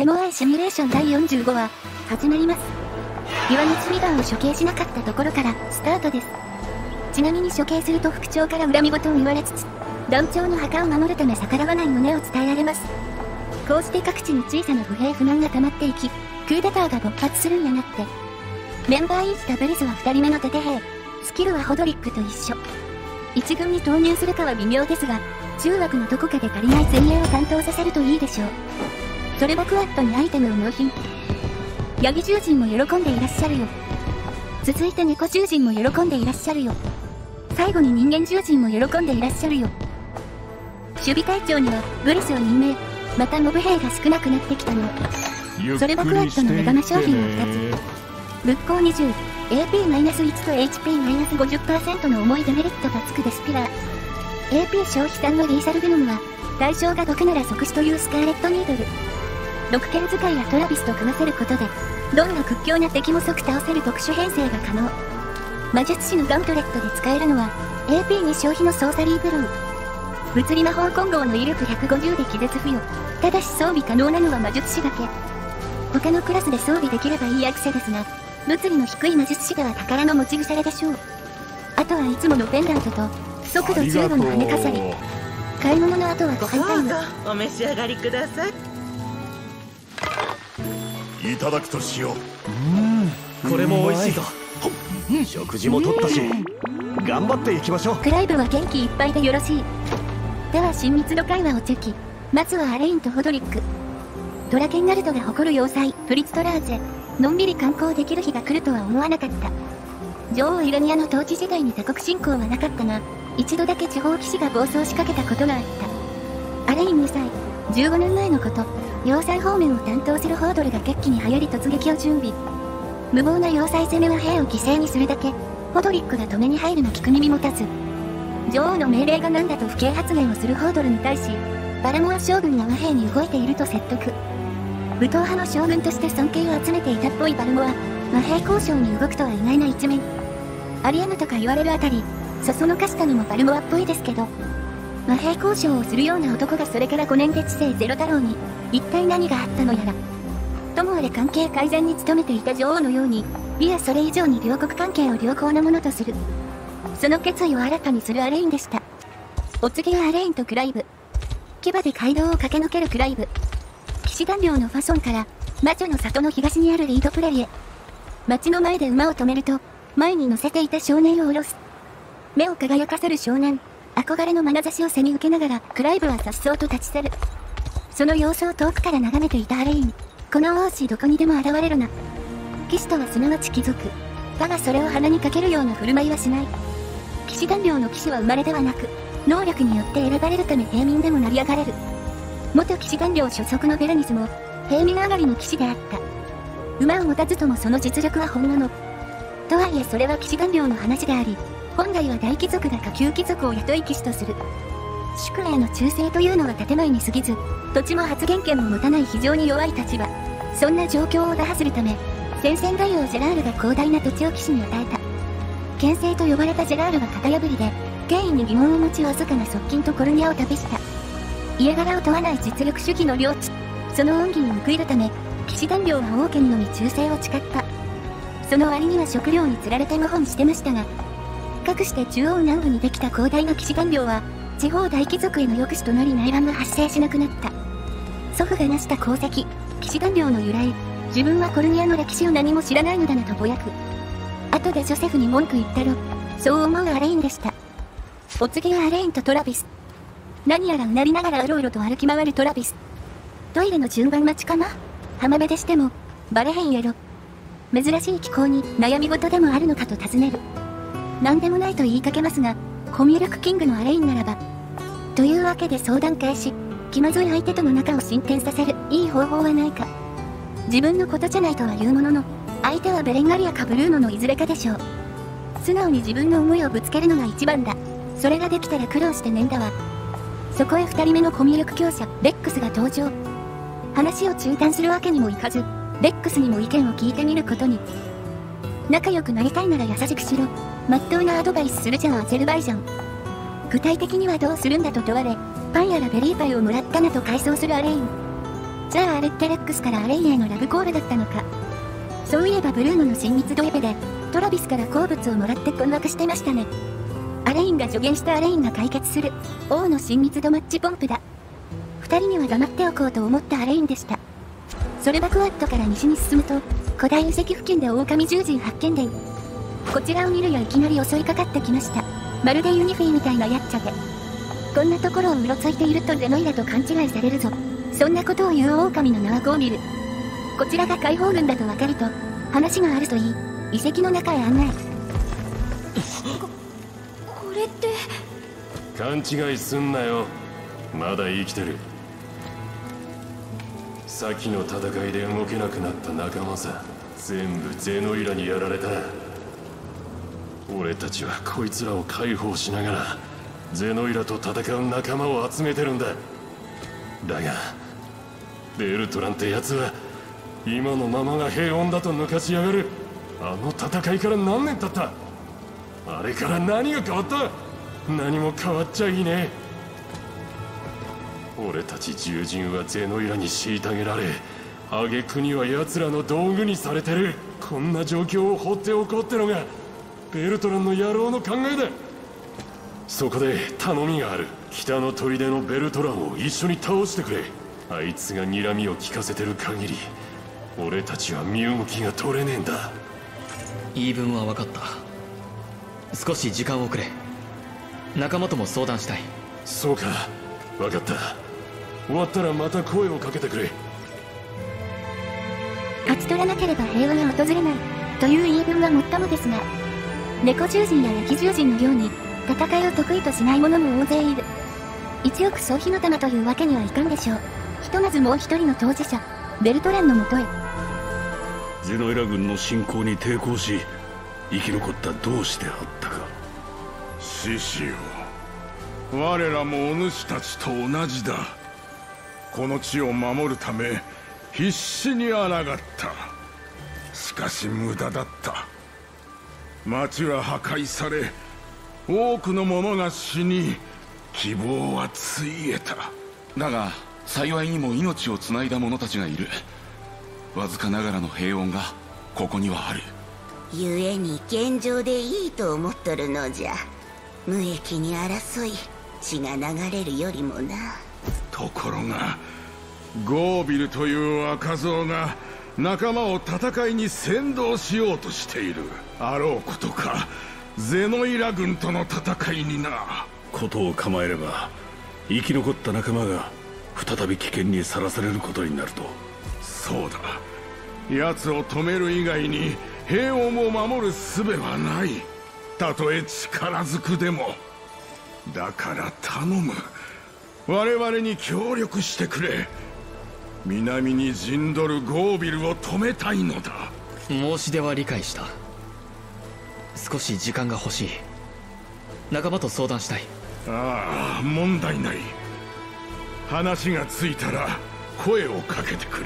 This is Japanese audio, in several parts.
セモアイシミュレーション第45話、始まります。岩光美団を処刑しなかったところからスタートです。ちなみに処刑すると副長から恨み事を言われつつ、団長の墓を守るため逆らわない旨を伝えられます。こうして各地に小さな不平不満が溜まっていき、クーデターが勃発するんやなって。メンバーインしたブリスは2人目のテテ兵、スキルはホドリックと一緒。一軍に投入するかは微妙ですが、中枠のどこかで足りない前衛を担当させるといいでしょう。それもクワッドにアイテムを納品。ヤギ獣人も喜んでいらっしゃるよ。続いて猫獣人も喜んでいらっしゃるよ。最後に人間獣人も喜んでいらっしゃるよ。守備隊長にはブリスを任命。またモブ兵が少なくなってきたの。それはクワッドの目玉商品を2つ。仏光20、AP-1 と HP-50% の重いデメリットがつくデスピラー。AP 消費3のリーサルヴェノムは、対象が毒なら即死というスカーレットニードル。毒剣使いやトラビスと組ませることで、どんな屈強な敵も即倒せる特殊編成が可能。魔術師のガントレットで使えるのは、AP に消費のソーサリーブロー。物理魔法混合の威力150で気絶付与。ただし装備可能なのは魔術師だけ。他のクラスで装備できればいいアクセですが、物理の低い魔術師では宝の持ち腐れでしょう。あとはいつものペンダントと、速度15の羽飾り。買い物の後はご飯タイム。 お召し上がりください。 いただくとしよう。これも美味しいぞ。食事も取ったし、頑張っていきましょう。 クライブは元気いっぱいでよろしい。では親密度会話をチェキ。まずはアレインとホドリック。ドラケンナルドが誇る要塞、プリツトラーゼ。のんびり観光できる日が来るとは思わなかった。女王イラニアの統治時代に他国侵攻はなかったが、一度だけ地方騎士が暴走しかけたことがあった。アレイン2歳、15年前のこと、要塞方面を担当するホードルが決起に流行り突撃を準備。無謀な要塞攻めは兵を犠牲にするだけ、ホドリックが止めに入るの聞く耳持たず。女王の命令が何だと不敬発言をするホードルに対し、バラモア将軍が和平に動いていると説得。武闘派の将軍として尊敬を集めていたっぽいバルモア、和平交渉に動くとは意外な一面。アリアムとか言われるあたり、そそのかしたのもバルモアっぽいですけど、和平交渉をするような男がそれから5年で知性ゼロ太郎に、一体何があったのやら。ともあれ関係改善に努めていた女王のように、いやそれ以上に両国関係を良好なものとする。その決意を新たにするアレインでした。お次はアレインとクライブ。牙で街道を駆け抜けるクライブ。騎士団領のファソンから、魔女の里の東にあるリードプレリへ。町の前で馬を止めると、前に乗せていた少年を下ろす。目を輝かせる少年、憧れの眼差しを背に受けながら、クライブは颯爽と立ち去る。その様子を遠くから眺めていたアレイン。この王子どこにでも現れるな。騎士とはすなわち貴族。だがそれを鼻にかけるような振る舞いはしない。騎士団領の騎士は生まれではなく、能力によって選ばれるため平民でも成り上がれる。元騎士団領所属のベラニスも、平民上がりの騎士であった。馬を持たずともその実力は本物。とはいえそれは騎士団領の話であり、本来は大貴族が下級貴族を雇い騎士とする。主君への忠誠というのは建前に過ぎず、土地も発言権も持たない非常に弱い立場。そんな状況を打破するため、先々大王ジェラールが広大な土地を騎士に与えた。権勢と呼ばれたジェラールは型破りで、権威に疑問を持ちわずかな側近とコルニアを旅した。家柄を問わない実力主義の領地。その恩義に報いるため、騎士団領は王家にのみ忠誠を誓った。その割には食料に釣られて謀反してましたが、かくして中央南部にできた広大な騎士団領は、地方大貴族への抑止となり内乱が発生しなくなった。祖父が成した功績、騎士団領の由来、自分はコルニアの歴史を何も知らないのだなとぼやく。後でジョセフに文句言ったろ。そう思うアレインでした。お次はアレインとトラビス。何やらうなりながらうろうろと歩き回るトラビス。トイレの順番待ちかな？浜辺でしても、バレへんやろ。珍しい気候に悩み事でもあるのかと尋ねる。何でもないと言いかけますが、コミュ力キングのアレインならば。というわけで相談開始。気まずい相手との仲を進展させるいい方法はないか。自分のことじゃないとは言うものの、相手はベレンガリアかブルーノのいずれかでしょう。素直に自分の思いをぶつけるのが一番だ。それができたら苦労してねんだわ。そこへ2人目のコミュ力強者、レックスが登場。話を中断するわけにもいかず、レックスにも意見を聞いてみることに。仲良くなりたいなら優しくしろ。まっとうなアドバイスするじゃんアゼルバイジャン。具体的にはどうするんだと問われ、パンやらベリーパイをもらったなと回想するアレイン。 じゃああれってレックスからアレインへのラブコールだったのか。そういえばブルーノの親密度エペでトラビスから好物をもらって困惑してましたね。アレインが助言したアレインが解決する王の親密度マッチポンプだ。二人には黙っておこうと思ったアレインでした。ソルバクワットから西に進むと古代遺跡付近で狼獣人発見で、こちらを見るやいきなり襲いかかってきました。まるでユニフィみたいなやっちゃで、こんなところをうろついているとゼノイラと勘違いされるぞ。そんなことを言う狼の名はゴービル。こちらが解放軍だと分かると話があると言い、遺跡の中へ案内。 これって勘違いすんなよ。まだ生きてる。先の戦いで動けなくなった仲間さ。全部ゼノイラにやられた。俺たちはこいつらを解放しながらゼノイラと戦う仲間を集めてるんだ。だがベルトランってやつは今のままが平穏だと抜かしやがる。あの戦いから何年経った。あれから何が変わった。何も変わっちゃいねえ。俺たち獣人はゼノイラに虐げられ、挙句には奴らの道具にされてる。こんな状況を放っておこうってのがベルトランの野郎の考えだ。そこで頼みがある。北の砦のベルトランを一緒に倒してくれ。あいつが睨みを利かせてる限り俺たちは身動きが取れねえんだ。 言い分は分かった。少し時間をくれ。仲間とも相談したい。 そうか、分かった。終わったらまた声をかけてくれ。 勝ち取らなければ平和が訪れないという言い分はもっともですが、猫獣人や焼き獣人のように戦いを得意としない者も大勢いる。一億総火の玉というわけにはいかんでしょう。ひとまずもう一人の当事者ベルトランのもとへ。 ゼノイラ軍の侵攻に抵抗し生き残った同志であったか。 獅子よ、我らもお主たちと同じだ。この地を守るため必死に抗った。しかし無駄だった。町は破壊され多くの者が死に希望はついえた。 だが幸いにも命をつないだ者たちがいる。わずかながらの平穏がここにはある。 故に現状でいいと思っとるのじゃ。無益に争い血が流れるよりもな。 ところがゴービルという若造が仲間を戦いに先導しようとしている。あろうことかゼノイラ軍との戦いにな。 ことを構えれば生き残った仲間が再び危険にさらされることになると。 そうだ、奴を止める以外に平穏を守る術はない。たとえ力ずくでも。だから頼む、我々に協力してくれ。南に陣取るゴービルを止めたいのだ。 申し出は理解した。少し時間が欲しい。仲間と相談したい。 ああ、問題ない。話がついたら声をかけてくれ。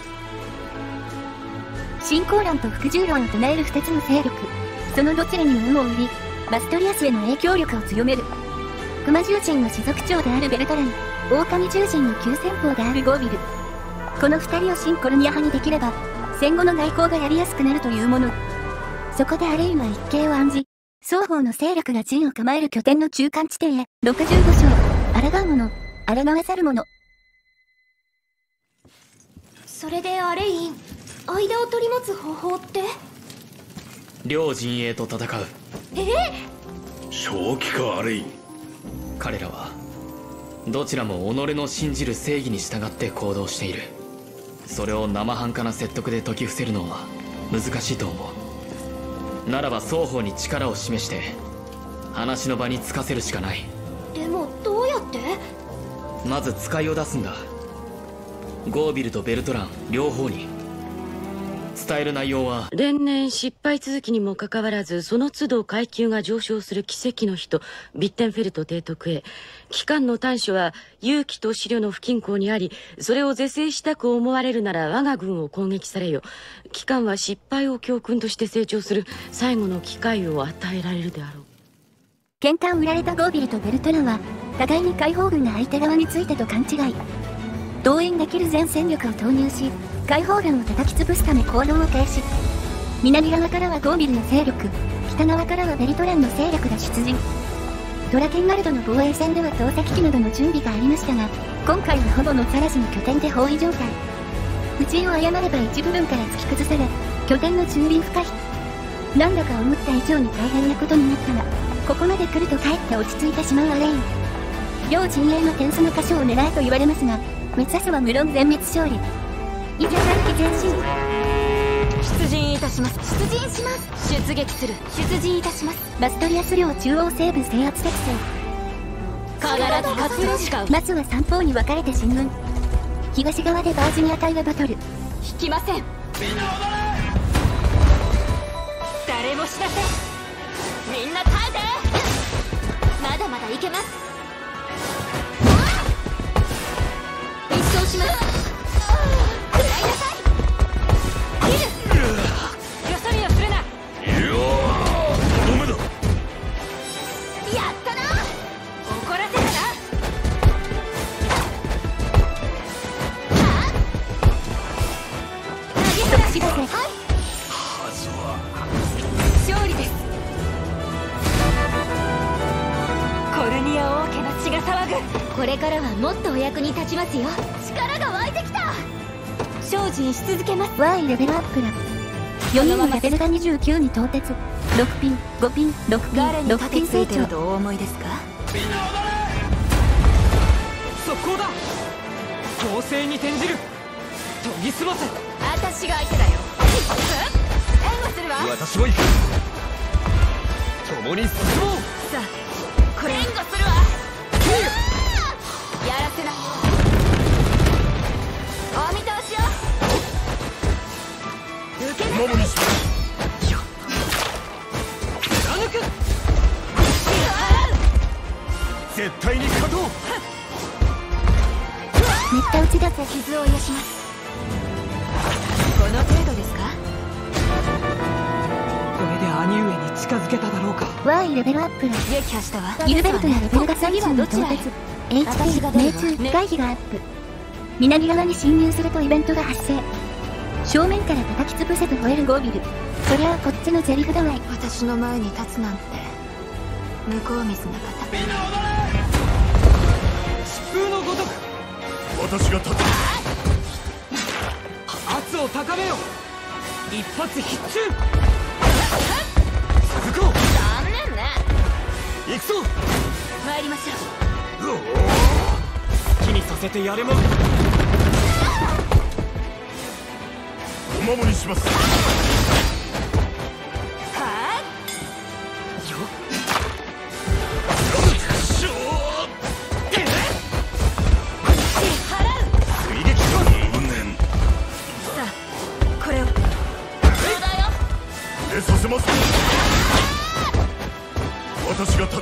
進行論と服従論を唱える二つの勢力、そのどちらにも有無を売りバストリアスへの影響力を強める。熊獣人の氏族長であるベルトラン、狼獣人の急先鋒であるゴービル。この二人を新コルニア派にできれば戦後の外交がやりやすくなるというもの。そこでアレインは一計を案じ、双方の勢力が陣を構える拠点の中間地点へ65章、抗う者、抗わざる者。 それでアレイン、間を取り持つ方法って？ 両陣営と戦う。 正気かアレイン。 彼らはどちらも己の信じる正義に従って行動している。それを生半可な説得で解き伏せるのは難しいと思う。ならば双方に力を示して話の場につかせるしかない。 でもどうやって？ まず使いを出すんだ。ゴービルとベルトラン両方に伝える内容は、 連年失敗続きにもかかわらずその都度階級が上昇する奇跡の人ビッテンフェルト提督へ。機関の短所は勇気と資料の不均衡にあり、それを是正したく思われるなら我が軍を攻撃されよ。機関は失敗を教訓として成長する最後の機会を与えられるであろう。 喧嘩を売られたゴービルとベルトランは互いに解放軍が相手側についてと勘違い。 動員できる全戦力を投入し、解放団を叩き潰すため行動を停止。南側からはゴービルの勢力、北側からはベリトランの勢力が出陣。ドラケンガルドの防衛戦では投石機などの準備がありましたが、今回はほぼのサラジの拠点で包囲状態。打ちを誤れば一部分から突き崩され、拠点の駐輪不可避。なんだか思った以上に大変なことになったが、ここまで来るとかえって落ち着いてしまうアレイン。両陣営の点数の箇所を狙えと言われますが、目指すは無論全滅勝利。以上、短期前進。 出陣いたします。 出陣します。 出撃する。 出陣いたします。バストリアス領中央西部制圧作戦。 必ず勝つしか。 まずは三方に分かれて進軍。東側でバージニア隊がバトル。 引きません。誰も死なせん。みんな耐えて。まだまだいけます。一掃します。食らいなさい。切る。よそ見をするな。 とどめだ。 やったな。怒らせたな。 即死だぜ。 勝利です。コルニア王家の血が騒ぐ。これからはもっとお役に立ちますよ。力が湧いてきた。精進し続けます。 Y レベルアップだ。4人のレベルが29に到達。6ピン、5ピン、6ピン、6ピン成長。 とお思いですか。 速攻だ。攻勢に転じる。研ぎ澄ませ。 私が相手だよ。援護するわ。 私も行く。共に進もう。 さあ、これ援護するわ。やらせな。お見通しよ。受け守りし貫く。 絶対に勝とう。 めった打ちだぜ。 傷を癒します。この程度ですか。 これで兄上に近づけただろうか。 Y レベルアップだ。 撃破したわ。 ギルベルトのレベルが30に到達。HP、命中、回避がアップ。南側に侵入するとイベントが発生。正面から叩き潰せと吠えるゴービル。そりゃあこっちのセリフだわい。 私の前に立つなんて向こう水な方。 疾風のごとく私が立つ。 圧を高めよ。一発必中。 続こう。 残念ね。 行くぞ。 参りましょう。 好きにさせてやれも。 お守りします。させます。私が立つ。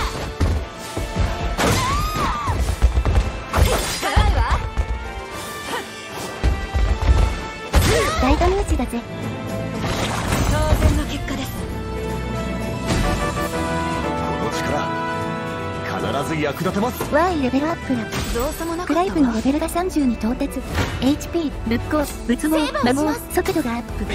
大ダメージだぜ。 当然の結果です。 この力必ず役立てます。 Y レベルアップだ。 どうせもなかったわ。 クライフのレベルが30に到達。 HP、仏光、仏網、魔網、速度がアップ。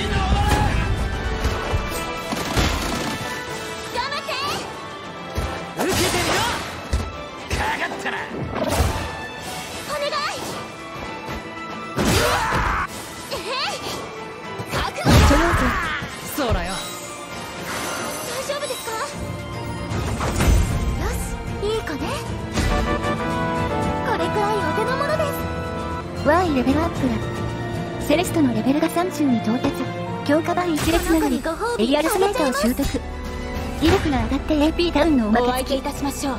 そうだよ。 大丈夫ですか。よし、いいかね。これくらいお手の物です。 Y レベルアップだ。セレストのレベルが30に到達。強化版一列ながりエリアルスナイターを習得。威力が上がって AP ダウンのおまけ付き。 お相手いたしましょう。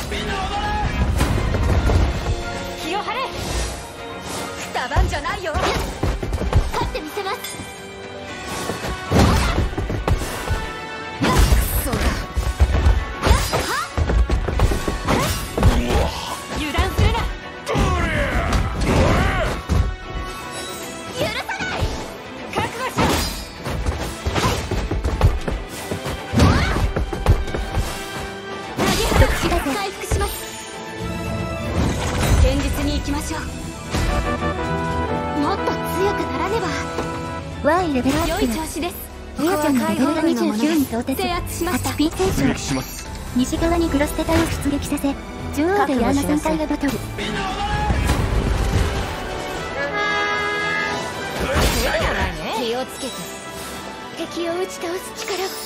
気を張れ。くたばんじゃないよ。勝ってみせます。油断するな。許さない。覚悟しろ。回復します。現実に行きましょう。 Y レベルアップ。 良い調子です。 リアちゃんのレベルが29に到達。 制圧しました。 8P 成長。西側にグロステ隊を出撃させ、中央でヤーナ3隊がバトル。 気をつけて。敵を打ち倒す力を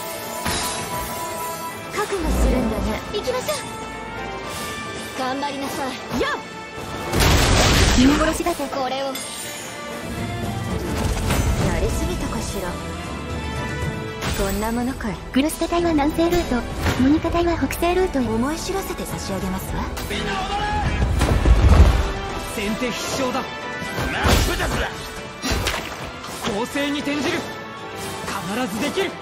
覚悟するんだね。行きましょう。頑張りなさい。よっ。 見殺しだぜ。 これをやりすぎたかしら。こんなものかい。 グロステ隊は南西ルート、モニカ隊は北西ルートへ。 思い知らせて差し上げますわ。 先手必勝だ。攻勢に転じる。必ずできる。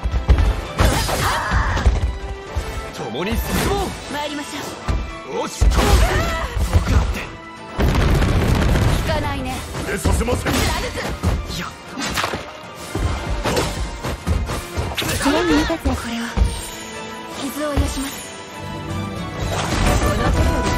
共に進もう。 参りましょう。 おしと僕だって効かないね。 出させません。 いや試合に見たぜ。 これは傷を癒します。この程度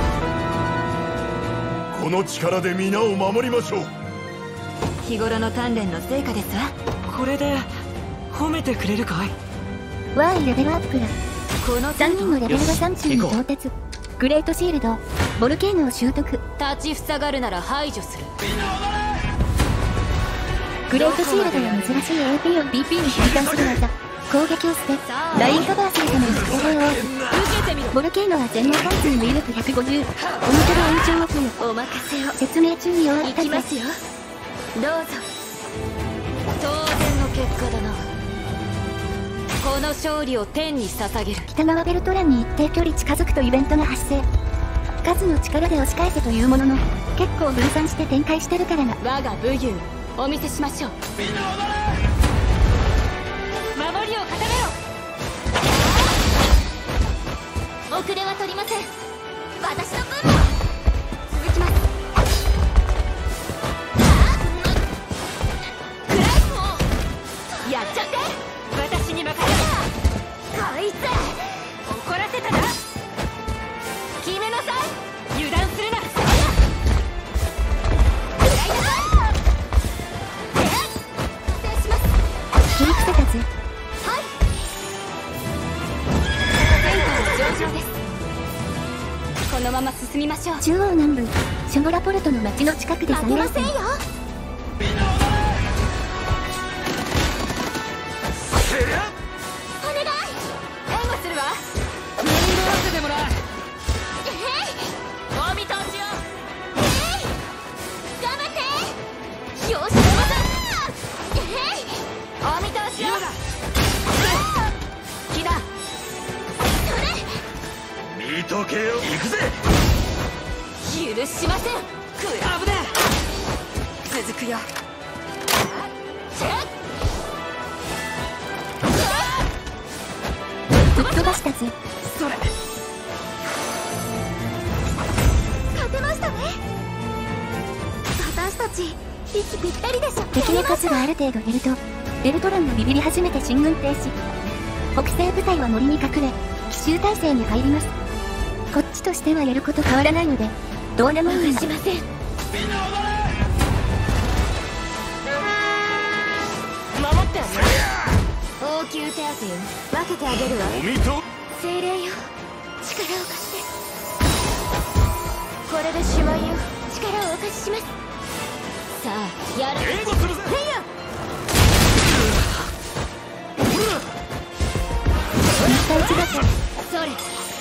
ですか。 この力で皆を守りましょう。 日頃の鍛錬の成果ですわ。 これで褒めてくれるかい。 Y レベルアップだ。 この 3人のレベルが30に到達。グレートシールド、ボルケーノを習得。 立ちふさがるなら排除する。 グレートシールドは珍しい AP を BP に変換する技。攻撃を捨て、ラインカバーするためのステレオオーブ。ボルケーノは全能貫通の威力150。オミトロ延長を付与。 お任せを。 説明中に終わったいきますよ。どうぞ。当然の結果だな。この勝利を天に捧げる。 北側ベルトランに一定距離近づくとイベントが発生。数の力で押し返せというものの、結構分散して展開してるからな。 我が武勇お見せしましょう。守りを固めろ。遅れは取りません。私の分も続きます。クライスもやっちゃって。私に任せろ。こいつ怒らせたな。決めなさい。油断するな。 切り伏せたぜ。 はい。天下上々です。このまま進みましょう。 中央南部、ショボラポルトの町の近くで3連戦。 負けませんよ。お願い。援護するわ。 面倒らせてもらう。 お見通しを。頑張って。よし。お見通しを。木だ。 見とけよ。行くぜ。 許しません。クラブで続くよ。 ぶっ飛ばしたぜ。 それ勝てましたね。私たち息ぴったりでしょ。 敵の数がある程度減るとベルトランがビビり始めて進軍停止。北西部隊は森に隠れ奇襲態勢に入ります。こっちとしてはやること変わらないのでどうでもいいな。 しません。守ってあげる。応急手当よ。分けてあげるわ。 お見と精霊よ、力を貸して。これで手腕よ、力をお貸しします。さあやる。 援護するぜ。 せいや。それ。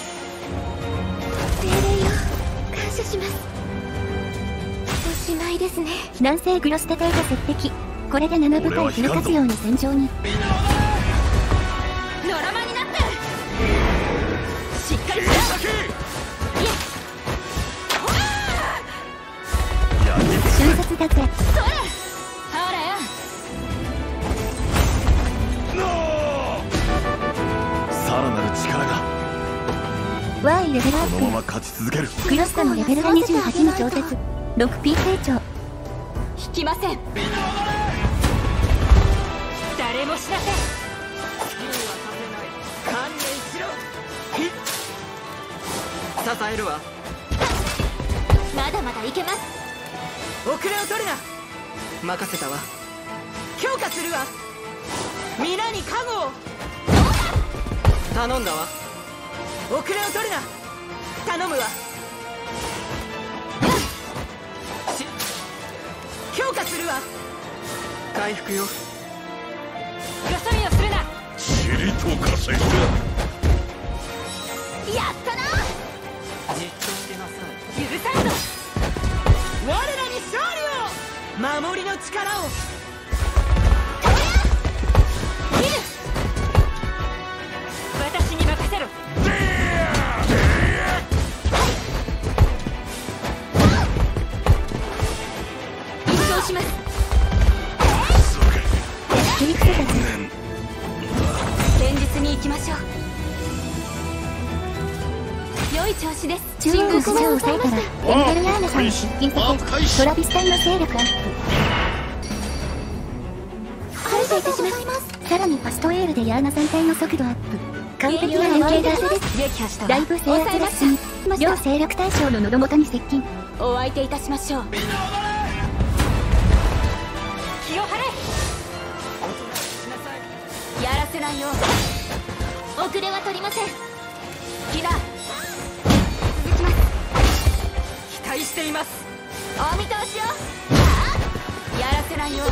精霊よ、感謝します。おしまいですね。 南西グロステ隊が接敵。これで7部隊フル活用の戦場に。 ドラマになってしっかりしろ。 瞬殺だぜ。 それ。ほらよ。 さらなる力が。 Y レベルアップ。 このまま勝ち続ける。 クロスタのレベルが28に到達。6P 成長。 引きません。誰もしなせん。 観念しろ。支えるわ。 まだまだいけます。 遅れを取るな。任せたわ。 強化するわ。皆に加護を頼んだわ。遅れを取るな。頼むわ。強化するわ。回復よ。よそ見をするな。 塵と化せ。 やったな。 じっとしてなさい。 許さんぞ。 我らに勝利を。守りの力を。 私に任せろ。一掃します。切り伏せたち。現実に行きましょう。良い調子です。 中央国を抑えたらエンゲルヤーナさんに出勤させトラビス隊の勢力アップ。感謝いたします。さらにファストエールでヤーナ3隊の速度アップ。完璧な連携達成です。だいぶ制圧が進み、両勢力対象の喉元に接近。 お相手いたしましょう。気を張れ。やらせないよ。遅れは取りません。キラ続きます。 期待しています。 お見通しよ。やらせないよ。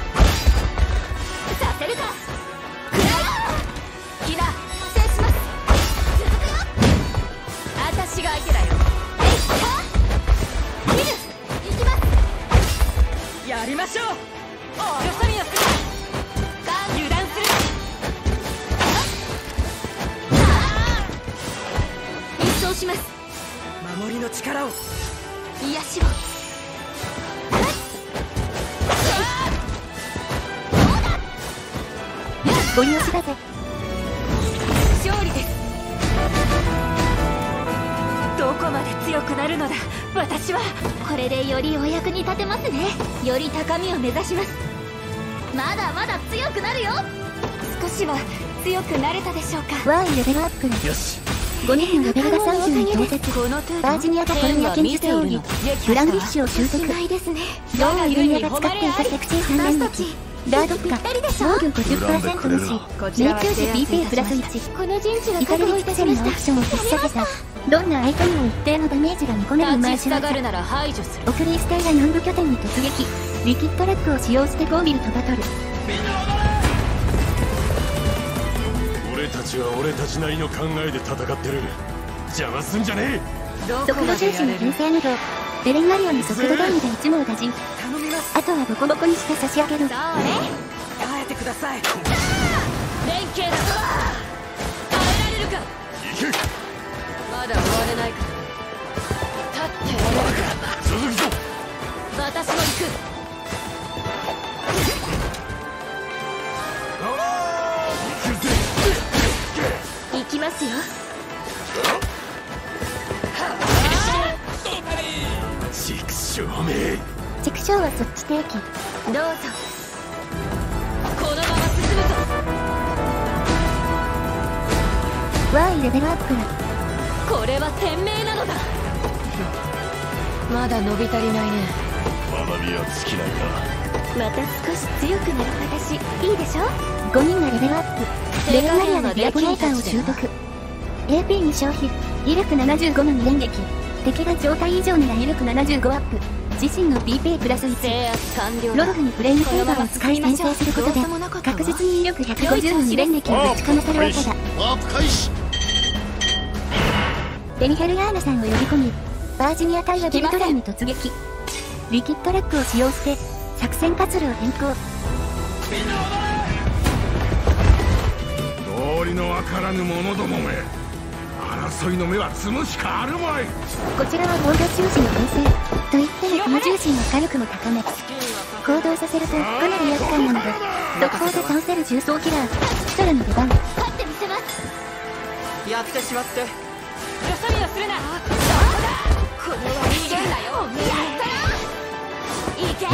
させるか。キラ制します。続くよ。私が相手だよ。見る。行きます。 やりましょう。よそ見をする。油断する。一掃します。 守りの力を。 癒しを。 ご利用しだぜ。 勝利です。どこまで強くなるのだ私は。これでよりお役に立てますね。より高みを目指します。まだまだ強くなるよ。少しは強くなれたでしょうか。 ワーイレベルアップ。 よし。 5人のレベルが30に到達。バージニアがコルニア剣術奥義ブランディッシュを習得。ローンイルニアが使っていたセクシー3連撃ダードッカ防御 50% 無視命中時 BP プラス1。 この陣地が至れり尽くせりのアクションを引っ提げた。どんな相手にも一定のダメージが見込めるマーシュ技。 なら排除する。 オクリース隊が南部拠点に突撃。リキッドラックを使用してゴービルとバトル。 俺たちは俺たちなりの考えで戦ってる。邪魔すんじゃねえ。 速度重視の編成などベレンガリオの速度ダウンで一網打尽。あとはボコボコにして差し上げる。 耐えてください。 連携だ。耐えられるか。 行け。 まだ終われないか。立ってられるか。 続くぞ。 私も行く。行きますよ。 畜生め。 畜生はそっち定期。 どうぞ。このまま進むぞ。 ワーイレベルアップだ。 これは天命なのだ。まだ伸び足りないね。 学びは尽きないな。 また少し強くなる私いいでしょ。5人がレベルアップ。ベレンガリアがディアボレーターを習得。 AP に消費。威力75の2連撃。敵が状態以上なら威力75アップ。自身の BP プラス1。ロロフにフレームセーバーを使い先制することで確実に威力150の2連撃をぶちかませるわけだ。デミヘルヤーナさんを呼び込みバージニア隊はベルトランに突撃。リキッドラックを使用して作戦活路を変更。 道理のわからぬ者どもめ、争いの目は積むしかあるまい。 こちらは防御重視の編成といってもこの重心は火力も高め。行動させるとかなり厄介なので速攻で倒せる重装キラーヒトラの出番。 勝ってみせます。 やってしまって。 よそ見をするな。これは逃げるなよ。やったな。いけ。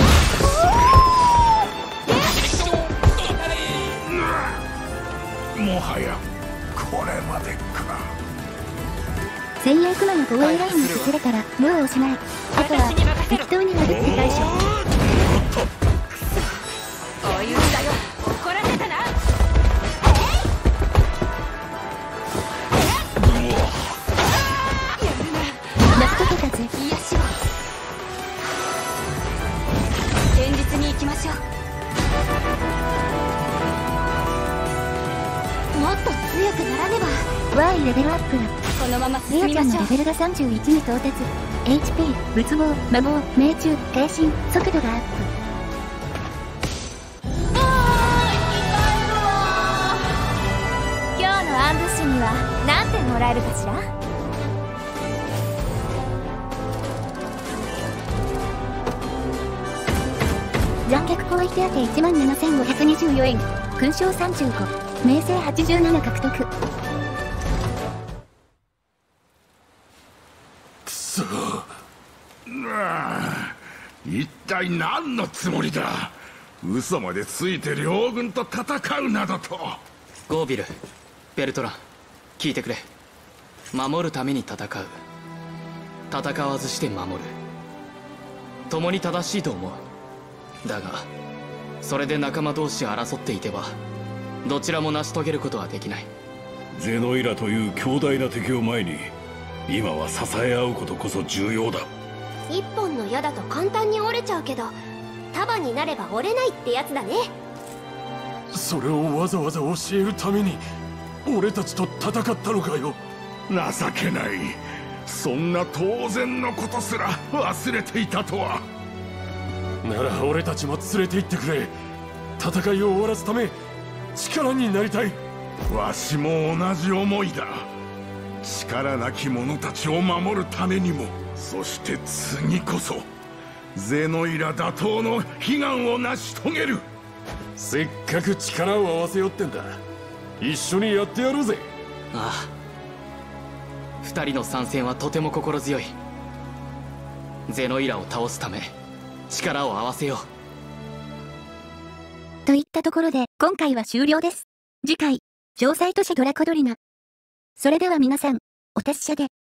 もはやこれまでか。 専用クマの防衛ラインに崩れたら無をおしまい。あとは適当に殴って対処。 きましょう。もっと強くならねば。 Y レベルアップ。 このままレアちゃん進みましょう。 のレベルが31に到達。HP、仏棒、魔法、命中、軽心、速度がアップ。 今日のアンブッシュには何点もらえるかしら。 残虐行為手当17,524円。勲章35。名声87獲得。 くそ。一体何のつもりだ。嘘までついて両軍と戦うなどと。 ゴービル、ベルトラン、聞いてくれ。守るために戦う。戦わずして守る。共に正しいと思う。だがそれで仲間同士争っていてはどちらも成し遂げることはできない。 ゼノイラという強大な敵を前に今は支え合うことこそ重要だ。 一本の矢だと簡単に折れちゃうけど、束になれば折れないってやつだね。 それをわざわざ教えるために俺たちと戦ったのかよ。 情けない。そんな当然のことすら忘れていたとは。 なら俺たちも連れて行ってくれ。戦いを終わらすため力になりたい。 わしも同じ思いだ。力なき者たちを守るためにも、そして次こそゼノイラ打倒の悲願を成し遂げる。 せっかく力を合わせよってんだ。一緒にやってやろうぜ。 ああ、二人の参戦はとても心強い。ゼノイラを倒すため力を合わせよう。といったところで今回は終了です。次回、城塞都市ドラコドリナ。それでは皆さん、お達者で。